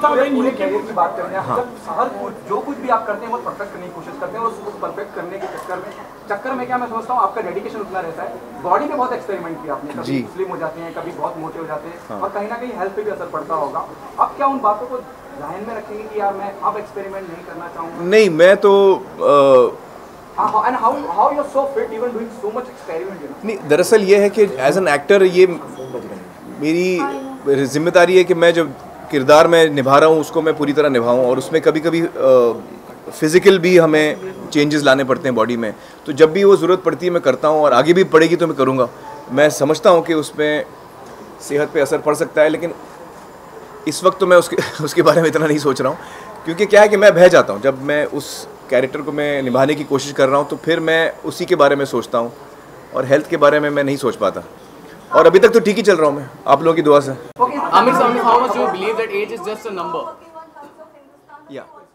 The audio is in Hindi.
पूरे कैरियर की बात करें, जब हर जो कुछ भी आप करते हैं वो परफेक्ट करने की कोशिश करते हैं और उसको परफेक्ट करने के चक्कर में क्या मैं समझता हूँ आपका डेडिकेशन उतना रहता है। बॉडी पे बहुत एक्सपेरिमेंट किया आपने, कभी स्लिम हो जाते हैं, कभी बहुत मोटे हो जाते हैं और कहीं ना कहीं हेल्थ पे भी असर पड़ता होगा। अब क्या उन बातों को ध्यान में रखेंगे कि यार मैं अब एक्सपेरिमेंट नहीं करना चाहूँगा? नहीं, मैं तो and how you're so fit even doing so much experiment, you know? नहीं, दरअसल ये है कि एज एन एक्टर ये मेरी जिम्मेदारी है कि मैं जो किरदार में निभा रहा हूँ उसको मैं पूरी तरह निभाऊँ, और उसमें कभी कभी फिज़िकल भी हमें चेंजेस लाने पड़ते हैं बॉडी में, तो जब भी वो ज़रूरत पड़ती है मैं करता हूँ, और आगे भी पड़ेगी तो मैं करूँगा। मैं समझता हूँ कि उसमें सेहत पे असर पड़ सकता है, लेकिन इस वक्त तो मैं उसके बारे में इतना नहीं सोच रहा हूँ, क्योंकि क्या है कि मैं बह जाता हूँ जब मैं उस कैरेक्टर को मैं निभाने की कोशिश कर रहा हूँ, तो फिर मैं उसी के बारे में सोचता हूँ और हेल्थ के बारे में मैं नहीं सोच पाता। और अभी तक तो ठीक ही चल रहा हूँ मैं, आप लोगों की दुआ से। Aamir, how much you believe that age is just a number? Yeah.